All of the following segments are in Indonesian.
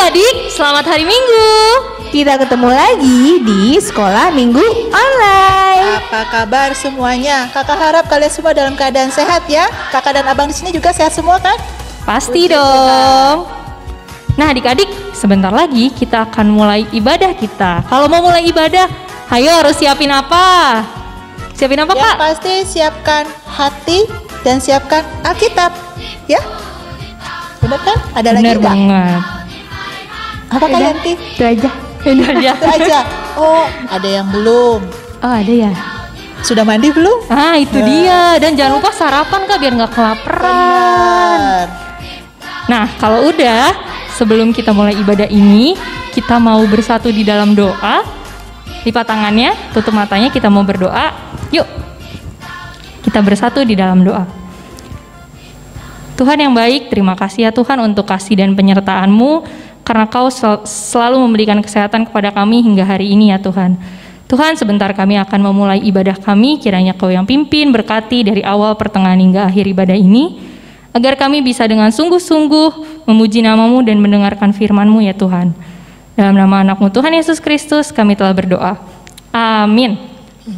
adik-adik, selamat hari Minggu. Kita ketemu lagi di Sekolah Minggu Online. Apa kabar semuanya? Kakak harap kalian semua dalam keadaan sehat ya. Kakak dan abang di sini juga sehat semua kan? Pasti dong. Nah adik-adik, sebentar lagi kita akan mulai ibadah kita. Kalau mau mulai ibadah, ayo harus siapin apa? Siapin apa, Yang Pak? pasti siapkan hati dan siapkan Alkitab, ya? Bener kan? Ada lagi Bener nggak? banget. Apa kalian Ti? Itu aja. Udah aja. Itu aja. Oh, ada yang belum. Oh ada ya. Sudah mandi belum? Ah itu dia. Dan jangan lupa sarapan Kak biar nggak kelaparan. Benar. Nah kalau udah, sebelum kita mulai ibadah ini, kita mau bersatu di dalam doa. Lipat tangannya, tutup matanya, kita mau berdoa. Yuk, kita bersatu di dalam doa. Tuhan yang baik, terima kasih ya Tuhan untuk kasih dan penyertaan-Mu, karena Kau selalu memberikan kesehatan kepada kami hingga hari ini ya Tuhan. Tuhan, sebentar kami akan memulai ibadah kami, kiranya Kau yang pimpin, berkati dari awal, pertengahan hingga akhir ibadah ini, agar kami bisa dengan sungguh-sungguh memuji nama-Mu dan mendengarkan firman-Mu ya Tuhan. Dalam nama anak-Mu Tuhan Yesus Kristus kami telah berdoa. Amin.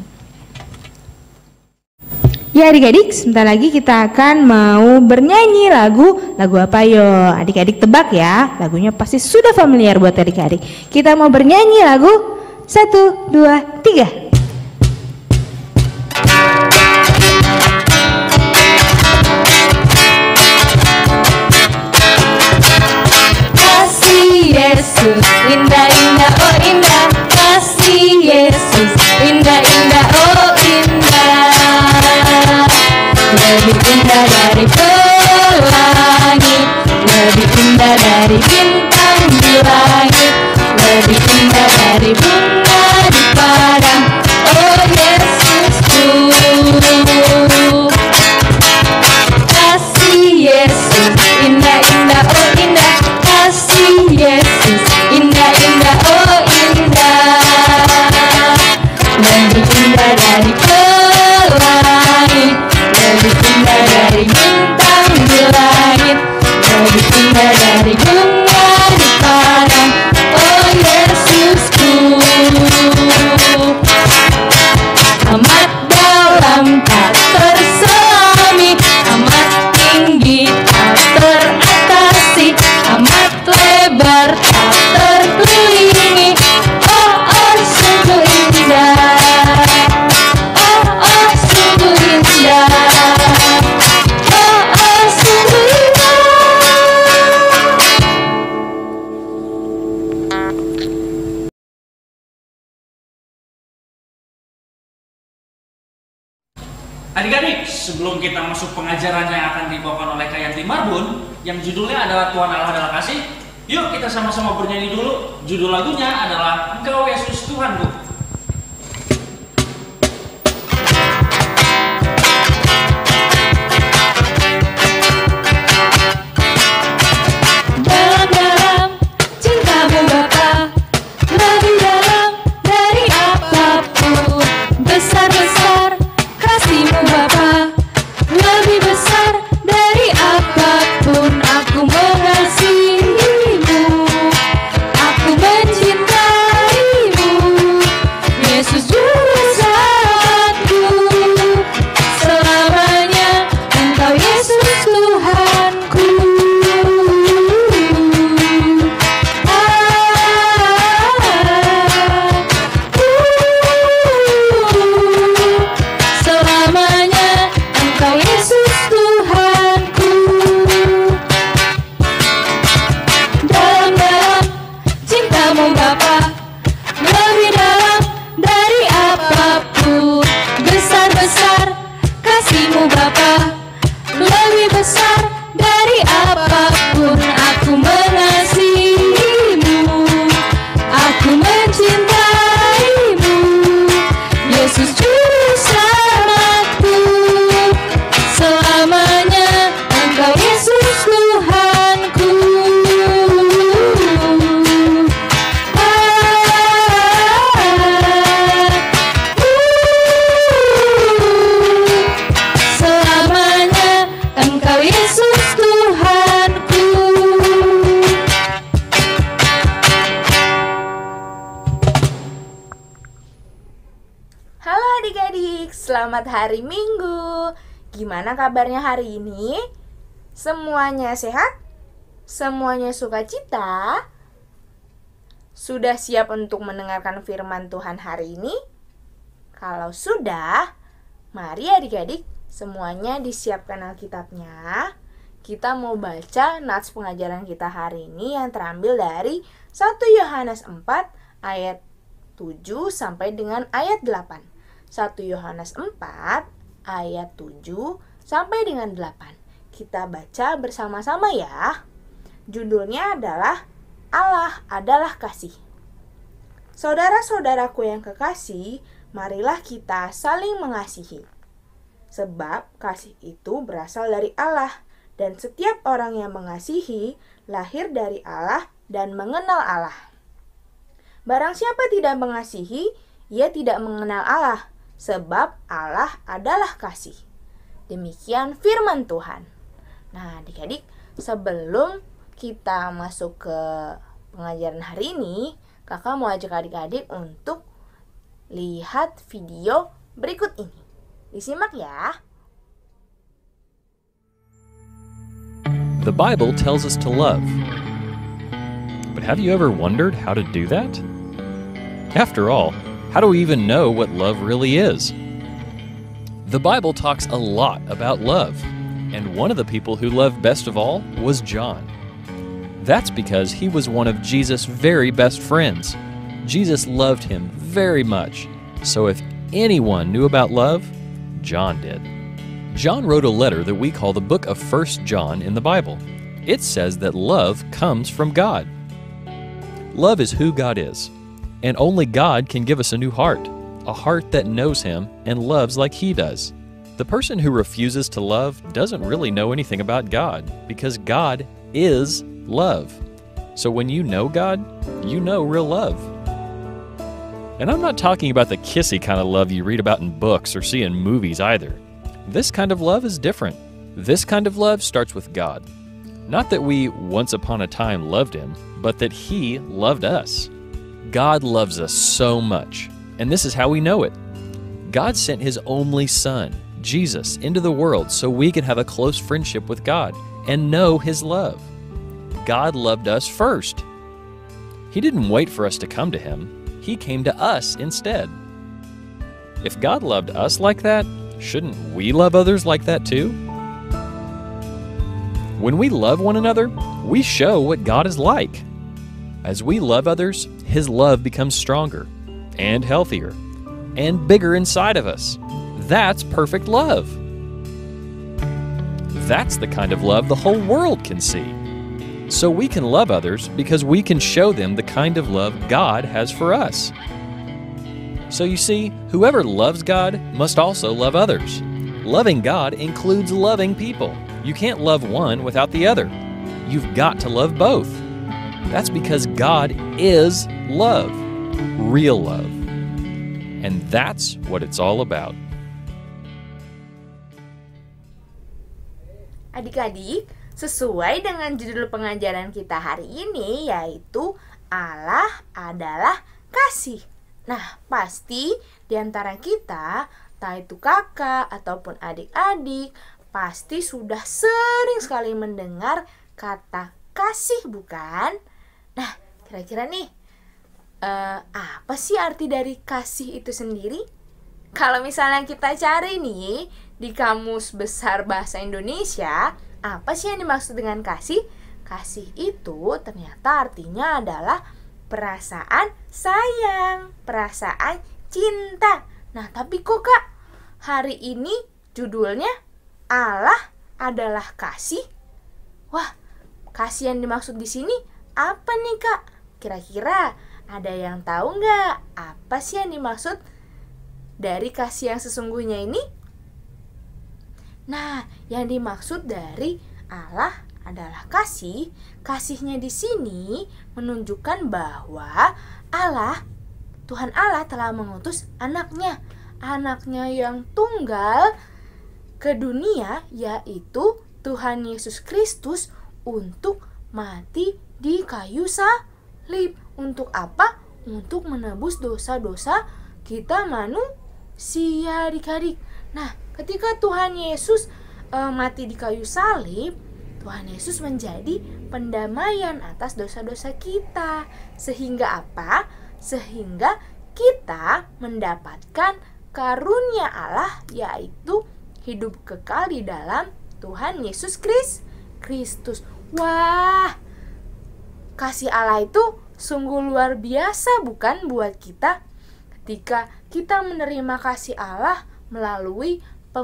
Ya adik-adik, sebentar lagi kita akan mau bernyanyi lagu apa yo? Adik-adik tebak ya, lagunya pasti sudah familiar buat adik-adik. Kita mau bernyanyi lagu 1, 2, 3. Yesus, indah-indah, oh indah, kasih Yesus, indah-indah, oh indah, lebih indah dari pelangi, lebih indah dari bintang di langit, lebih indah dari bunga di padang, oh Yesusku, kasih Yesus, indah-indah, oh indah, kasih Yesus, indah-indah, oh indah, lebih indah dari pelangi, lebih indah dari bintang di langit, lebih indah dari bunga di padang, oh Yesusku, amat dalam tak terselami, amat tinggi tak teratasi, amat lebar tak terkelilingi, oh oh sungguh indah, oh oh sungguh indah, oh oh sungguh indah. Adik-adik, sebelum kita masuk pengajaran yang akan dibawakan oleh Kak Yanti Marbun, yang judulnya adalah Tuhan Allah adalah Kasih, yuk kita sama-sama bernyanyi dulu. Judul lagunya adalah Engkau Yesus Tuhanku. Dalam-dalam cintamu Bapa, lebih dalam dari apapun, besar-besar kasih-Mu Bapa, lebih besar dari apapun. Aku mengasihi-Mu, aku mencintaimu, adik-adik, selamat hari Minggu. Gimana kabarnya hari ini? Semuanya sehat? Semuanya sukacita? Sudah siap untuk mendengarkan firman Tuhan hari ini? Kalau sudah, mari adik-adik semuanya disiapkan Alkitabnya. Kita mau baca nats pengajaran kita hari ini yang terambil dari 1 Yohanes 4 ayat 7 sampai dengan ayat 8. 1 Yohanes 4 ayat 7 sampai dengan 8. Kita baca bersama-sama ya. Judulnya adalah Allah adalah kasih. Saudara-saudaraku yang kekasih, marilah kita saling mengasihi. Sebab kasih itu berasal dari Allah, dan setiap orang yang mengasihi lahir dari Allah dan mengenal Allah. Barang siapa tidak mengasihi, ia tidak mengenal Allah, sebab Allah adalah kasih. Demikian firman Tuhan. Nah, adik-adik, sebelum kita masuk ke pengajaran hari ini, kakak mau ajak adik-adik untuk lihat video berikut ini. Disimak ya. The Bible tells us to love. But have you ever wondered how to do that? After all, how do we even know what love really is? The Bible talks a lot about love, and one of the people who loved best of all was John. That's because he was one of Jesus' very best friends. Jesus loved him very much, so if anyone knew about love, John did. John wrote a letter that we call the book of 1 John in the Bible. It says that love comes from God. Love is who God is. And only God can give us a new heart, a heart that knows Him and loves like He does. The person who refuses to love doesn't really know anything about God, because God is love. So when you know God, you know real love. And I'm not talking about the kissy kind of love you read about in books or see in movies either. This kind of love is different. This kind of love starts with God. Not that we once upon a time loved Him, but that He loved us. God loves us so much, and this is how we know it. God sent His only Son, Jesus, into the world so we could have a close friendship with God and know His love. God loved us first. He didn't wait for us to come to Him. He came to us instead. If God loved us like that, shouldn't we love others like that too? When we love one another, we show what God is like. As we love others, His love becomes stronger and healthier and bigger inside of us. That's perfect love. That's the kind of love the whole world can see. So we can love others because we can show them the kind of love God has for us. So you see, whoever loves God must also love others. Loving God includes loving people. You can't love one without the other. You've got to love both. That's because God is love, real love. And that's what it's all about. Adik-adik, sesuai dengan judul pengajaran kita hari ini, yaitu Allah adalah kasih. Nah, pasti di antara kita, entah itu kakak ataupun adik-adik, pasti sudah sering sekali mendengar kata kasih, bukan? Nah, kira-kira nih, apa sih arti dari kasih itu sendiri? Kalau misalnya kita cari nih di Kamus Besar Bahasa Indonesia, apa sih yang dimaksud dengan kasih? Kasih itu ternyata artinya adalah perasaan sayang, perasaan cinta. Nah, tapi kok Kak, hari ini judulnya Allah adalah kasih? Wah, kasih yang dimaksud di sini apa nih Kak? Kira-kira ada yang tahu nggak apa sih yang dimaksud dari kasih yang sesungguhnya ini? Nah, yang dimaksud dari Allah adalah kasih. Kasihnya di sini menunjukkan bahwa Allah, Tuhan Allah telah mengutus anaknya yang tunggal ke dunia, yaitu Tuhan Yesus Kristus, untuk mati di kayu salib. Untuk apa? Untuk menebus dosa-dosa kita Sia adik-adik. Nah, ketika Tuhan Yesus mati di kayu salib, Tuhan Yesus menjadi pendamaian atas dosa-dosa kita. Sehingga apa? Sehingga kita mendapatkan karunia Allah, yaitu hidup kekal di dalam Tuhan Yesus Kristus. Wah, kasih Allah itu sungguh luar biasa bukan buat kita? Ketika kita menerima kasih Allah melalui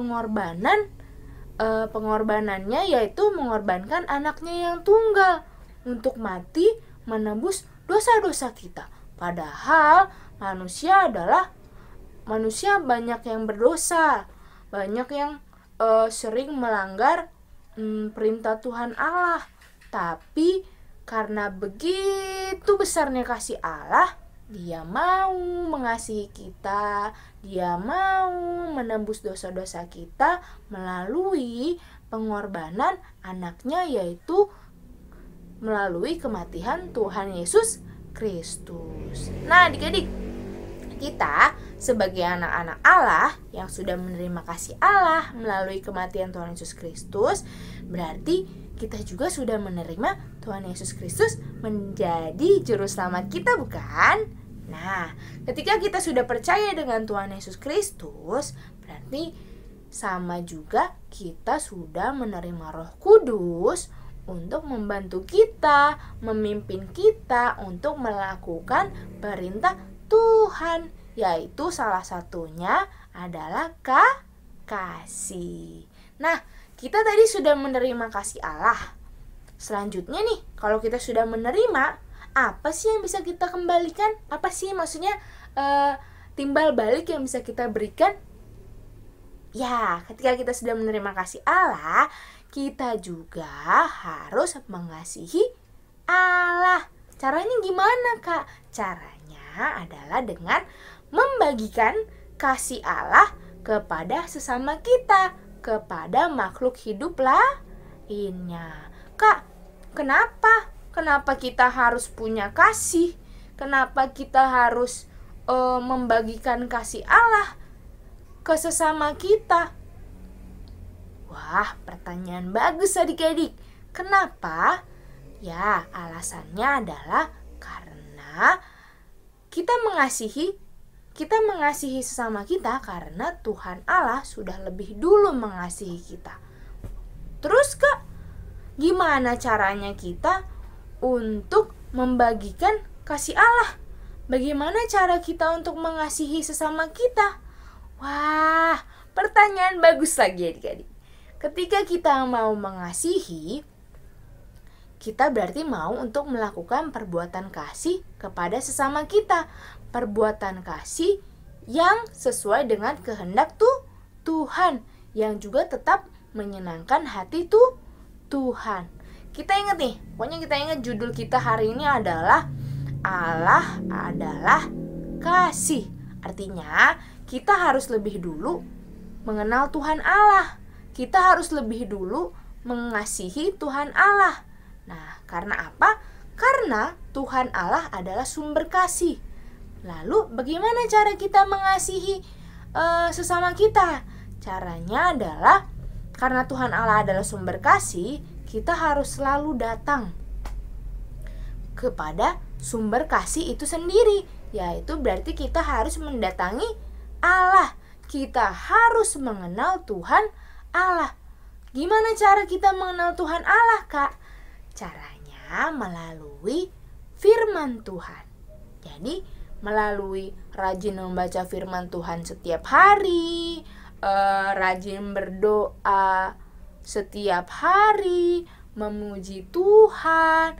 pengorbanannya, yaitu mengorbankan anaknya yang tunggal untuk mati menebus dosa-dosa kita. Padahal manusia banyak yang berdosa, banyak yang sering melanggar perintah Tuhan Allah. Tapi karena begitu besarnya kasih Allah, Dia mau mengasihi kita, Dia mau menembus dosa-dosa kita melalui pengorbanan anaknya, yaitu melalui kematian Tuhan Yesus Kristus. Nah, adik-adik, kita sebagai anak-anak Allah yang sudah menerima kasih Allah melalui kematian Tuhan Yesus Kristus, berarti kita juga sudah menerima Tuhan Yesus Kristus menjadi juru selamat kita, bukan? Nah, ketika kita sudah percaya dengan Tuhan Yesus Kristus, berarti sama juga kita sudah menerima Roh Kudus untuk membantu kita, memimpin kita untuk melakukan perintah Tuhan, yaitu salah satunya adalah kasih. Nah, kita tadi sudah menerima kasih Allah. Selanjutnya nih, kalau kita sudah menerima, apa sih yang bisa kita kembalikan? Apa sih maksudnya timbal balik yang bisa kita berikan? Ya, ketika kita sudah menerima kasih Allah, kita juga harus mengasihi Allah. Caranya gimana, Kak? Caranya adalah dengan membagikan kasih Allah kepada sesama kita, kepada makhluk hidup lainnya. Kak, kenapa? Kenapa kita harus punya kasih? Kenapa kita harus membagikan kasih Allah ke sesama kita? Wah, pertanyaan bagus adik-adik. Kenapa? Ya, alasannya adalah karena kita mengasihi sesama kita karena Tuhan Allah sudah lebih dulu mengasihi kita. Terus, Kak, gimana caranya kita untuk membagikan kasih Allah? Bagaimana cara kita untuk mengasihi sesama kita? Wah, pertanyaan bagus lagi adik-adik. Ketika kita mau mengasihi, kita berarti mau untuk melakukan perbuatan kasih kepada sesama kita. Perbuatan kasih yang sesuai dengan kehendak Tuhan, yang juga tetap menyenangkan hati Tuhan. Kita ingat nih, pokoknya kita ingat judul kita hari ini adalah Allah adalah kasih. Artinya, kita harus lebih dulu mengenal Tuhan Allah. Kita harus lebih dulu mengasihi Tuhan Allah. Nah, karena apa? Karena Tuhan Allah adalah sumber kasih. Lalu, bagaimana cara kita mengasihi sesama kita? Caranya adalah, karena Tuhan Allah adalah sumber kasih, kita harus selalu datang kepada sumber kasih itu sendiri, yaitu berarti kita harus mendatangi Allah. Kita harus mengenal Tuhan Allah. Gimana cara kita mengenal Tuhan Allah, Kak? Caranya melalui firman Tuhan. Jadi, melalui rajin membaca firman Tuhan setiap hari, rajin berdoa setiap hari, memuji Tuhan,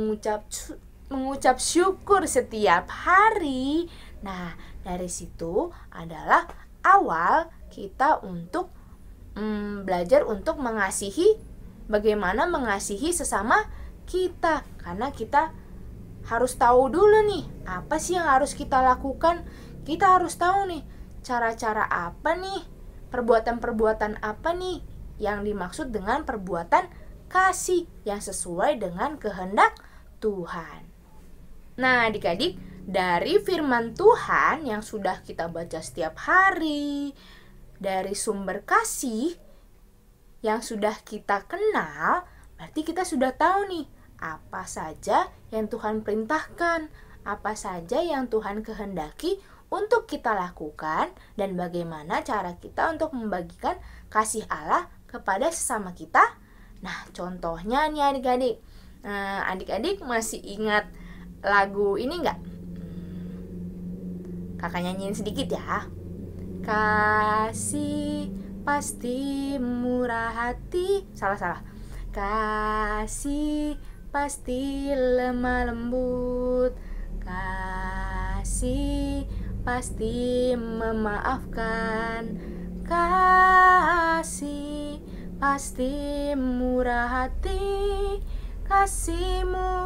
mengucap syukur setiap hari. Nah, dari situ adalah awal kita untuk belajar untuk mengasihi, bagaimana mengasihi sesama kita. Karena kita harus tahu dulu nih, apa sih yang harus kita lakukan. Kita harus tahu nih, cara-cara apa nih, perbuatan-perbuatan apa nih yang dimaksud dengan perbuatan kasih yang sesuai dengan kehendak Tuhan. Nah, adik-adik, dari firman Tuhan yang sudah kita baca setiap hari, dari sumber kasih yang sudah kita kenal, berarti kita sudah tahu nih apa saja yang Tuhan perintahkan, apa saja yang Tuhan kehendaki untuk kita lakukan, dan bagaimana cara kita untuk membagikan kasih Allah kepada sesama kita. Nah, contohnya nih adik-adik. Adik-adik masih ingat lagu ini nggak? Kakak nyanyiin sedikit ya. Kasih pasti murah hati. Salah. Kasih pasti lemah lembut. Kasih pasti memaafkan. Kasih pasti murah hati. Kasih-Mu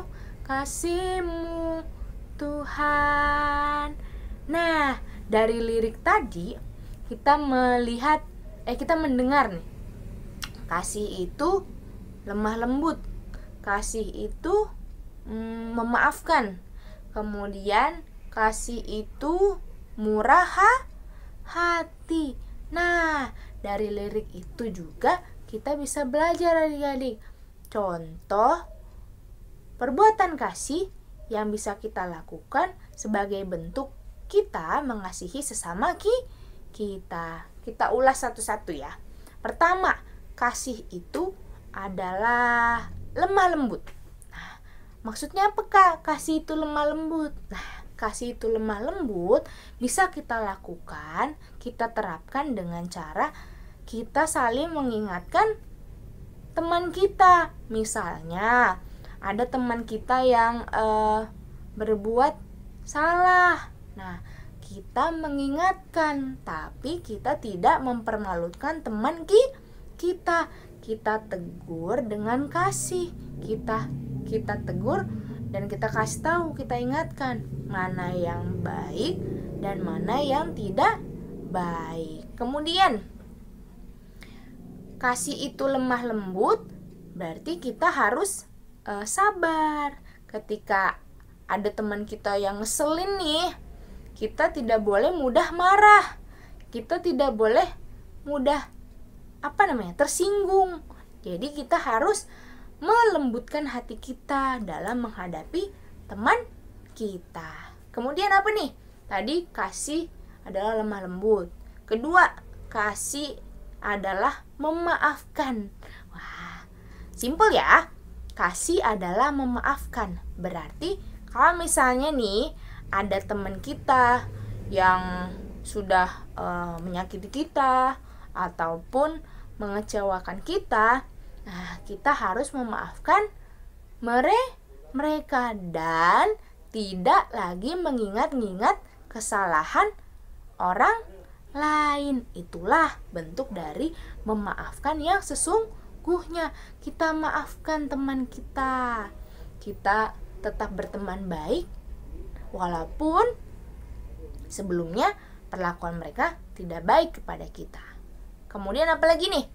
Tuhan. Nah, dari lirik tadi kita mendengar nih. Kasih itu lemah lembut. Kasih itu memaafkan. Kemudian kasih itu murah hati. Nah, dari lirik itu juga kita bisa belajar adik-adik. Contoh perbuatan kasih yang bisa kita lakukan sebagai bentuk kita mengasihi sesama kita. Kita ulas satu-satu ya. Pertama, kasih itu adalah lemah lembut. Nah, maksudnya apa Kak? Kasih itu lemah lembut. Nah, kasih itu lemah lembut bisa kita lakukan, kita terapkan dengan cara kita saling mengingatkan teman kita. Misalnya, ada teman kita yang berbuat salah. Nah, kita mengingatkan, tapi kita tidak mempermalukan teman kita. Kita tegur dengan kasih. Kita tegur dan kita kasih tahu, kita ingatkan mana yang baik dan mana yang tidak baik. Kemudian, kasih itu lemah lembut, berarti kita harus sabar. Ketika ada teman kita yang ngeselin nih, kita tidak boleh mudah marah. Kita tidak boleh mudah tersinggung. Jadi kita harus melembutkan hati kita dalam menghadapi teman kita. Kemudian apa nih? Tadi kasih adalah lemah lembut. Kedua, kasih adalah memaafkan. Wah, simpel ya. Kasih adalah memaafkan. Berarti kalau misalnya nih ada teman kita yang sudah menyakiti kita ataupun mengecewakan kita, nah kita harus memaafkan mereka dan tidak lagi mengingat-ingat kesalahan orang lain. Itulah bentuk dari memaafkan yang sesungguhnya. Kita maafkan teman kita. Kita tetap berteman baik walaupun sebelumnya perlakuan mereka tidak baik kepada kita. Kemudian apa lagi nih?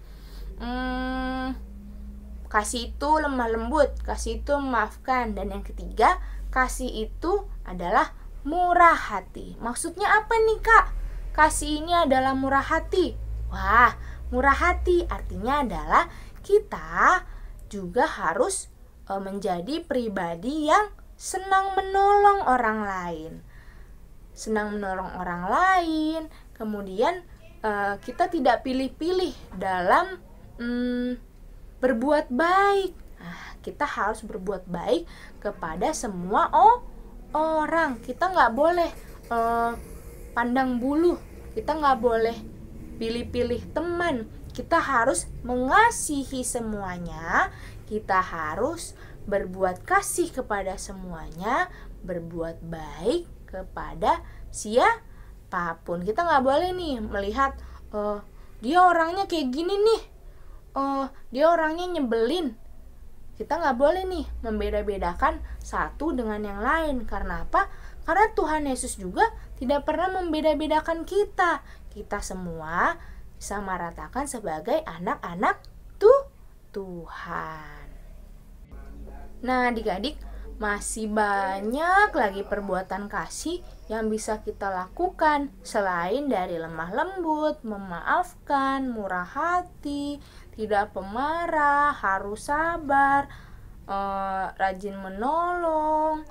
Kasih itu lemah lembut, kasih itu memaafkan. Dan yang ketiga, kasih itu adalah murah hati. Maksudnya apa nih Kak? Kasih ini adalah murah hati. Wah, murah hati artinya adalah kita juga harus menjadi pribadi yang senang menolong orang lain. Senang menolong orang lain. Kemudian kita tidak pilih-pilih dalam berbuat baik. Nah, kita harus berbuat baik kepada semua orang. Kita nggak boleh pandang bulu. Kita nggak boleh pilih-pilih teman. Kita harus mengasihi semuanya. Kita harus berbuat kasih kepada semuanya, berbuat baik kepada siapapun. Kita nggak boleh nih melihat dia orangnya kayak gini nih, dia orangnya nyebelin. Kita nggak boleh nih membeda-bedakan satu dengan yang lain. Karena apa? Karena Tuhan Yesus juga tidak pernah membeda-bedakan kita. Kita semua disamaratakan sebagai anak-anak Tuhan. Nah, adik-adik, masih banyak lagi perbuatan kasih yang bisa kita lakukan selain dari lemah lembut, memaafkan, murah hati, tidak pemarah, harus sabar, rajin menolong,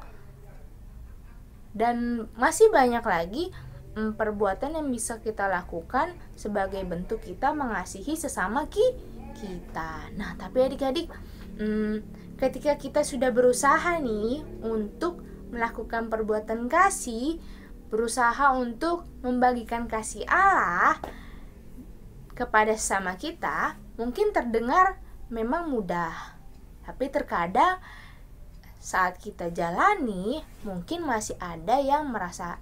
dan masih banyak lagi perbuatan yang bisa kita lakukan sebagai bentuk kita mengasihi sesama kita. Nah, tapi adik-adik, ketika kita sudah berusaha nih untuk melakukan perbuatan kasih, berusaha untuk membagikan kasih Allah kepada sesama kita, mungkin terdengar memang mudah. Tapi terkadang saat kita jalani, mungkin masih ada yang merasa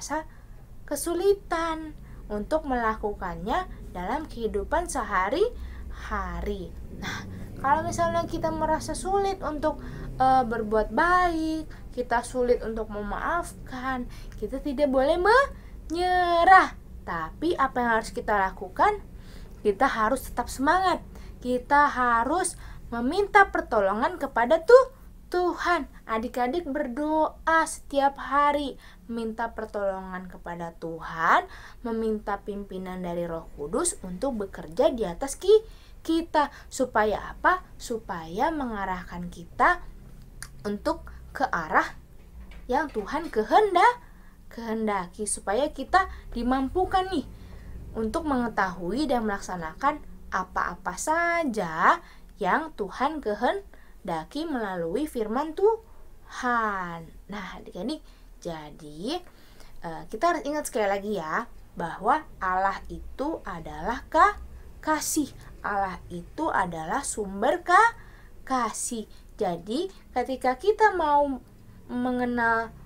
kesulitan untuk melakukannya dalam kehidupan sehari-hari. Nah, kalau misalnya kita merasa sulit untuk berbuat baik, kita sulit untuk memaafkan, kita tidak boleh menyerah. Tapi apa yang harus kita lakukan? Kita harus tetap semangat. Kita harus meminta pertolongan kepada Tuhan. Adik-adik berdoa setiap hari, minta pertolongan kepada Tuhan, meminta pimpinan dari Roh Kudus untuk bekerja di atas kita. Supaya apa? Supaya mengarahkan kita untuk ke arah yang Tuhan kehendaki, supaya kita dimampukan nih untuk mengetahui dan melaksanakan apa-apa saja yang Tuhan kehendaki melalui firman Tuhan. Nah, adik-adik, jadi kita harus ingat sekali lagi ya, bahwa Allah itu adalah kasih. Allah itu adalah sumber kasih. Jadi ketika kita mau mengenal,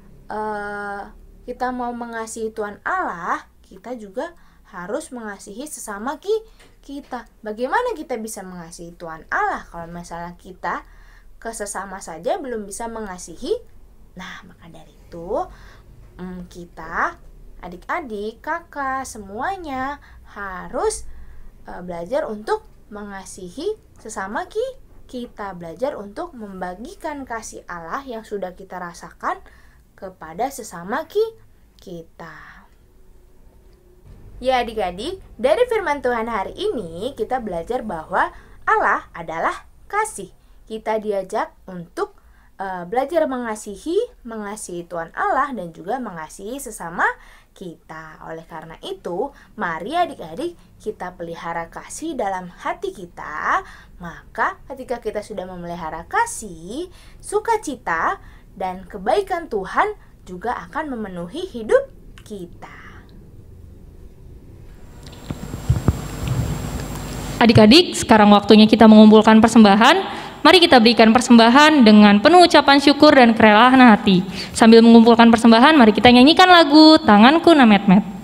kita mau mengasihi Tuhan Allah, kita juga harus mengasihi sesama kita. Bagaimana kita bisa mengasihi Tuhan Allah kalau misalnya kita ke sesama saja belum bisa mengasihi? Nah, maka dari itu kita, adik-adik, kakak, semuanya harus belajar untuk mengasihi sesama kita, belajar untuk membagikan kasih Allah yang sudah kita rasakan kepada sesama kita. Ya adik-adik, dari firman Tuhan hari ini kita belajar bahwa Allah adalah kasih. Kita diajak untuk belajar mengasihi Tuhan Allah dan juga mengasihi sesama kita. Oleh karena itu, mari adik-adik kita pelihara kasih dalam hati kita. Maka ketika kita sudah memelihara kasih, sukacita dan kebaikan Tuhan juga akan memenuhi hidup kita. Adik-adik, sekarang waktunya kita mengumpulkan persembahan. Mari kita berikan persembahan dengan penuh ucapan syukur dan kerelaan hati. Sambil mengumpulkan persembahan, mari kita nyanyikan lagu Tanganku Namet-met.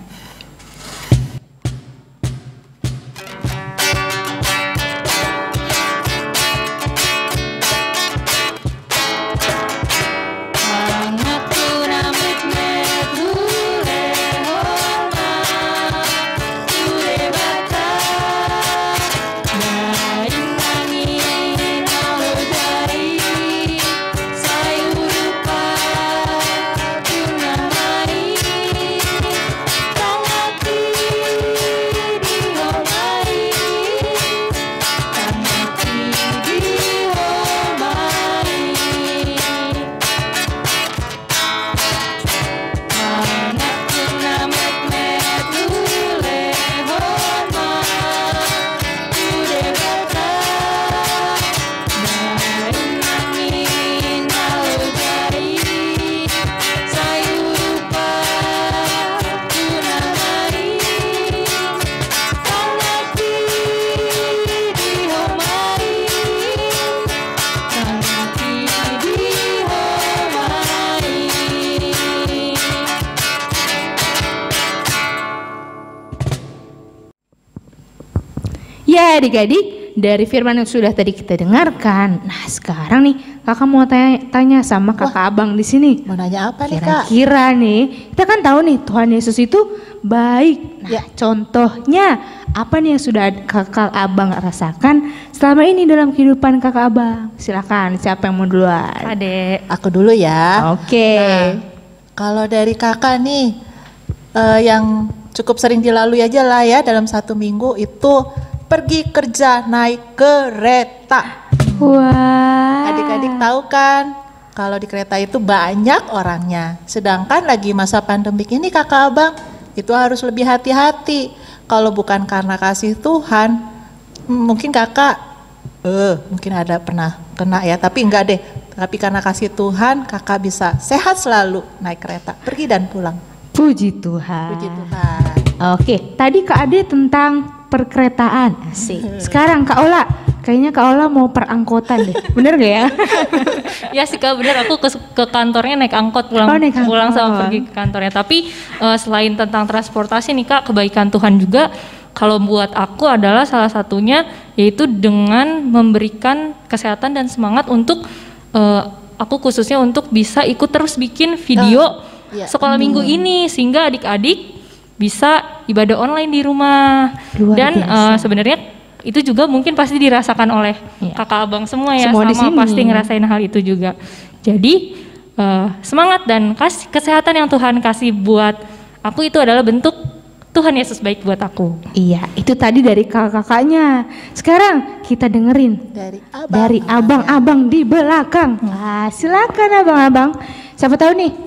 Ya adik-adik, dari firman yang sudah tadi kita dengarkan, nah sekarang nih kakak mau tanya sama kakak abang di sini. Mau nanya apa nih Kak? Kira-kira nih, kita kan tahu nih Tuhan Yesus itu baik. Nah, Ya. contohnya apa nih yang sudah kakak abang rasakan selama ini dalam kehidupan kakak abang? Silakan, siapa yang mau duluan? Adek. Aku dulu ya. Oke. Nah, kalau dari kakak nih, yang cukup sering dilalui aja lah ya dalam 1 minggu itu pergi kerja naik kereta. Wah. Adik-adik tahu kan, kalau di kereta itu banyak orangnya. Sedangkan lagi masa pandemik ini kakak abang, itu harus lebih hati-hati. Kalau bukan karena kasih Tuhan, mungkin kakak, mungkin ada pernah kena ya, tapi enggak deh. Tapi karena kasih Tuhan, kakak bisa sehat selalu naik kereta, pergi dan pulang. Puji Tuhan. Puji Tuhan. Oke, tadi Kak Ade tentang perkeretaan. Asik. Sekarang Kak Ola, kayaknya Kak Ola mau perangkotan deh. Bener gak ya? Ya sih Kak, bener, aku ke kantornya naik angkot pulang, Oh, naik angkot. pulang sama pergi ke kantornya. Tapi selain tentang transportasi nih Kak, kebaikan Tuhan juga kalau buat aku adalah salah satunya yaitu dengan memberikan kesehatan dan semangat untuk aku khususnya untuk bisa ikut terus bikin video iya. sekolah minggu ini sehingga adik-adik bisa ibadah online di rumah. Luar Dan biasa. sebenarnya itu juga mungkin pasti dirasakan oleh Iya. kakak abang semua ya, Semua di sama sini. pasti ngerasain hal itu juga. Jadi semangat dan kesehatan yang Tuhan kasih buat aku itu adalah bentuk Tuhan Yesus baik buat aku. Iya, itu tadi dari kakak-kakaknya. Sekarang kita dengerin dari abang-abang di belakang. Silakan abang-abang. Siapa tahu nih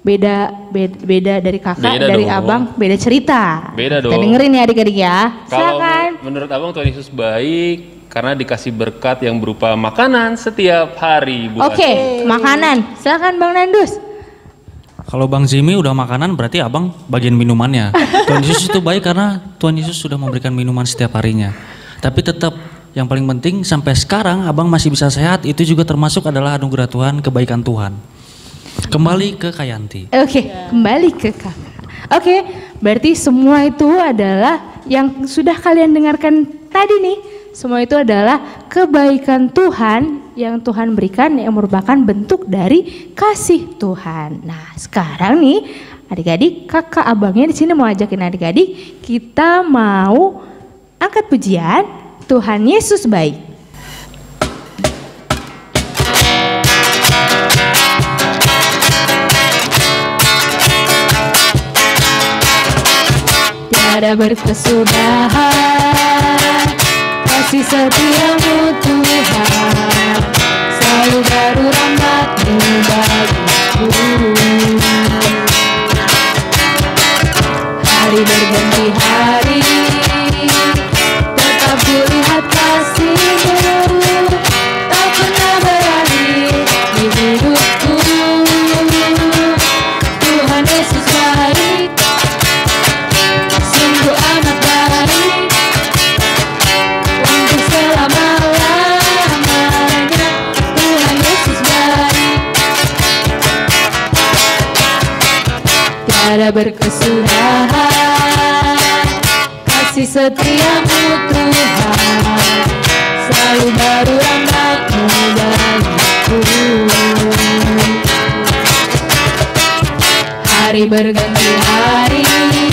beda dari kakak, Beda dari dong. abang, beda cerita. Beda Kita dong. dengerin ya adik-adik ya. Kalau Silakan. menurut abang Tuhan Yesus baik karena dikasih berkat yang berupa makanan setiap hari. Oke, makanan. Silakan Bang Nandus. Kalau Bang Zimi udah makanan berarti abang bagian minumannya. Tuhan Yesus itu baik karena Tuhan Yesus sudah memberikan minuman setiap harinya. Tapi tetap yang paling penting sampai sekarang abang masih bisa sehat, itu juga termasuk adalah anugerah Tuhan, kebaikan Tuhan. Kembali ke Kayanti. Oke, kembali ke kakak. Oke, berarti semua itu adalah yang sudah kalian dengarkan tadi nih. Semua itu adalah kebaikan Tuhan yang Tuhan berikan yang merupakan bentuk dari kasih Tuhan. Nah, sekarang nih adik-adik, kakak abangnya di sini mau ajakin adik-adik, kita mau angkat pujian Tuhan Yesus baik. Tiada berkesudahan kasih setiamu Tuhan, selalu baru rahmat-Mu bagiku. Hari berganti hari, tetap kulihat kasih-Mu, tak pernah berakhir di hidupku. Tuhan Yesus baik, sungguh amat baik, untuk selama-lamanya. Tuhan Yesus baik, tiada berkesudahan kasih setiamu Tuhan, selalu baru rahmat-Mu bagiku. Hari berganti hari,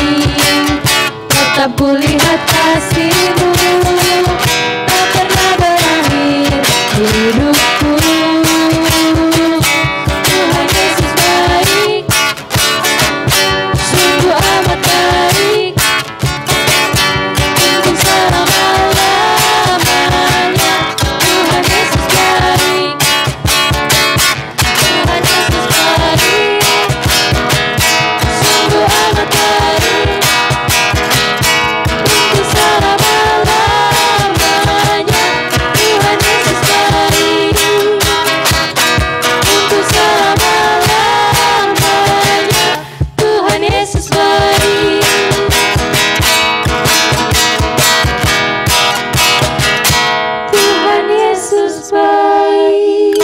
tetap kulihat kasih-Mu, tak pernah berakhir di hidupku. Tuhan Yesus baik, sungguh amat baik, untuk selama-lamanya. Tuhan Yesus baik, Tuhan Yesus baik, sungguh amat baik, untuk selama-lamanya. Tuhan Yesus baik, untuk selama-lamanya. Tuhan Yesus baik. Tuhan Yesus baik.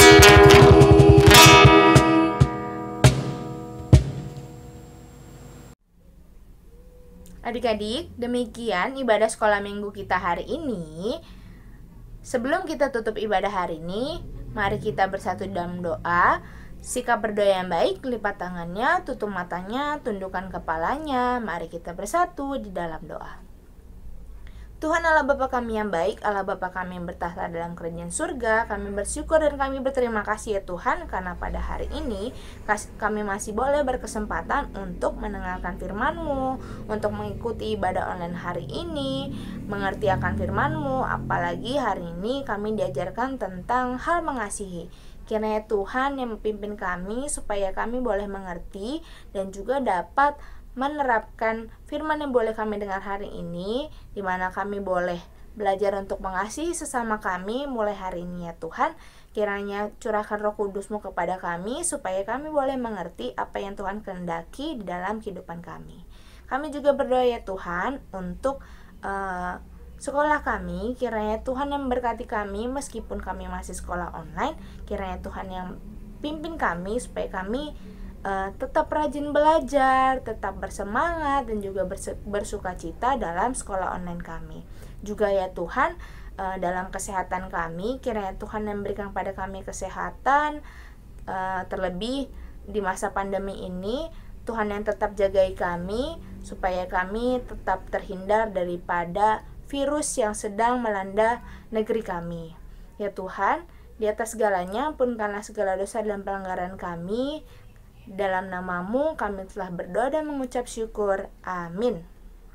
Adik-adik, demikian ibadah sekolah minggu kita hari ini. Sebelum kita tutup ibadah hari ini, mari kita bersatu dalam doa. Sikap berdoa yang baik, lipat tangannya, tutup matanya, tundukkan kepalanya. Mari kita bersatu di dalam doa. Tuhan Allah Bapa kami yang baik, Allah Bapa kami yang bertahta dalam kerajaan surga, kami bersyukur dan kami berterima kasih ya Tuhan, karena pada hari ini kami masih boleh berkesempatan untuk mendengarkan firman-Mu, untuk mengikuti ibadah online hari ini, mengerti akan firman-Mu, apalagi hari ini kami diajarkan tentang hal mengasihi. Kiranya Tuhan yang memimpin kami supaya kami boleh mengerti dan juga dapat menerapkan firman yang boleh kami dengar hari ini, di mana kami boleh belajar untuk mengasihi sesama kami mulai hari ini ya Tuhan. Kiranya curahkan Roh Kudus-Mu kepada kami supaya kami boleh mengerti apa yang Tuhan kehendaki di dalam kehidupan kami. Kami juga berdoa ya Tuhan untuk sekolah kami, kiranya Tuhan yang memberkati kami meskipun kami masih sekolah online. Kiranya Tuhan yang pimpin kami supaya kami tetap rajin belajar, tetap bersemangat dan juga bersukacita dalam sekolah online kami. Juga ya Tuhan, dalam kesehatan kami, kiranya Tuhan yang memberikan pada kami kesehatan, terlebih di masa pandemi ini, Tuhan yang tetap jagai kami supaya kami tetap terhindar daripada virus yang sedang melanda negeri kami. Ya Tuhan, di atas segalanya ampunkanlah segala dosa dan pelanggaran kami. Dalam nama-Mu kami telah berdoa dan mengucap syukur. Amin.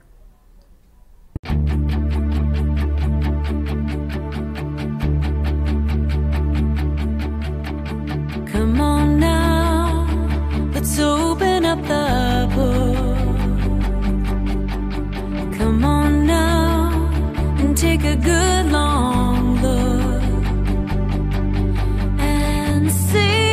Come on now, let's open up the book. Come on now and take a good long look and see.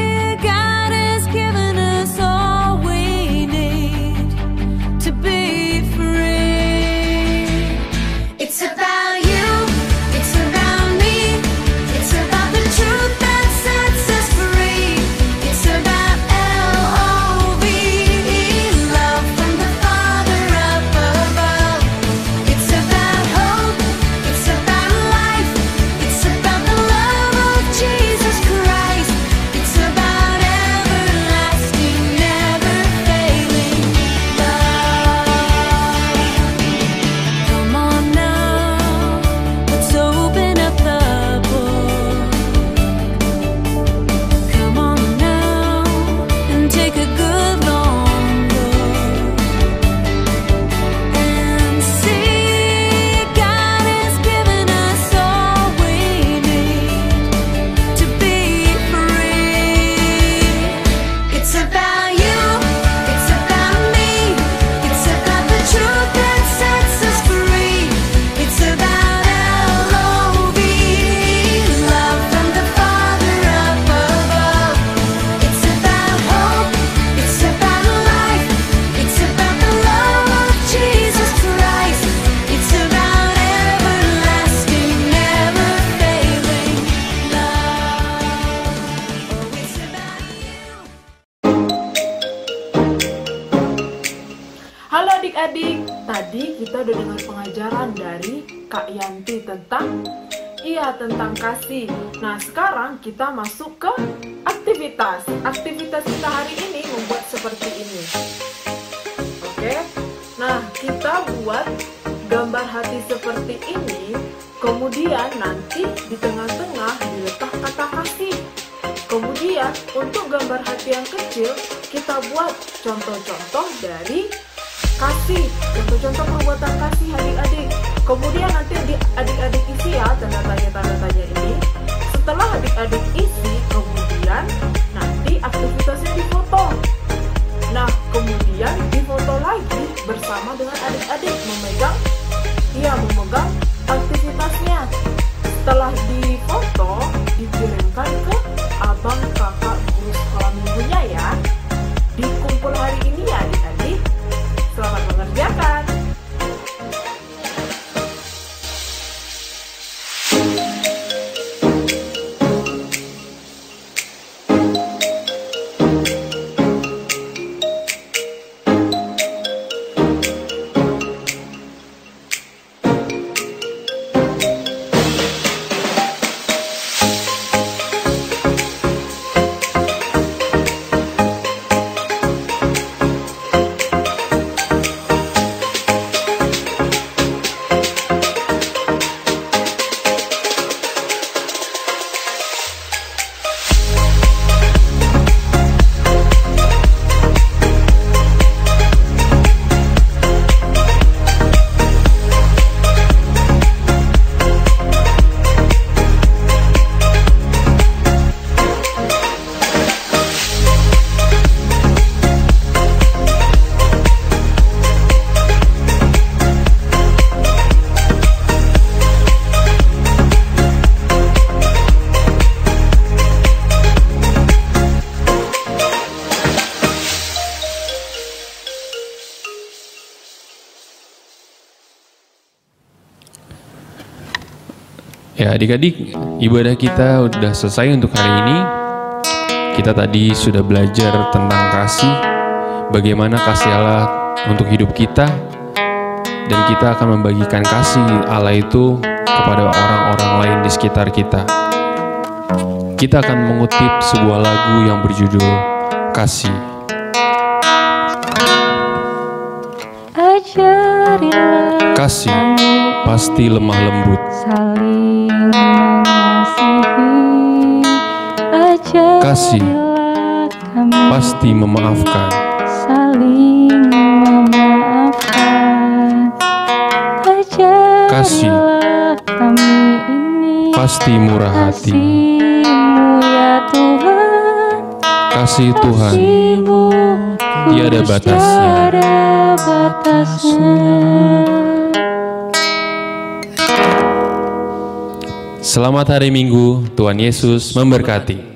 Adik-adik, tadi kita udah dengar pengajaran dari Kak Yanti tentang kasih. Nah, sekarang kita masuk ke aktivitas. Aktivitas kita hari ini membuat seperti ini. Oke. Nah, kita buat gambar hati seperti ini. Kemudian nanti di tengah-tengah diletak kata kasih. Kemudian untuk gambar hati yang kecil, kita buat contoh-contoh dari kasih, contoh-contoh perbuatan kasih adik-adik. Kemudian nanti adik-adik isi ya tanda tanya ini. Setelah adik-adik isi, kemudian nanti aktivitasnya difoto. Nah, kemudian difoto lagi bersama dengan adik-adik memegang aktivitasnya. Setelah difoto, dikirimkan ke abang kakak guru sekolah minggunya ya. Di kumpul hari ini ya adik-adik. Selamat mengerjakan. Ya adik-adik, ibadah kita udah selesai untuk hari ini. Kita tadi sudah belajar tentang kasih, bagaimana kasih Allah untuk hidup kita, dan kita akan membagikan kasih Allah itu kepada orang-orang lain di sekitar kita. Kita akan mengutip sebuah lagu yang berjudul Kasih. Ajarilah Kasih pasti lemah lembut. saling mengasihi. Ajarilah Kasih kami pasti memaafkan. saling memaafkan. Ajarilah Kasih kami ini pasti murah hati. kasih-Mu ya Tuhan. Kasih Tuhan Kasih-Mu tiada batasnya. tiada batasnya. Selamat hari Minggu, Tuhan Yesus memberkati.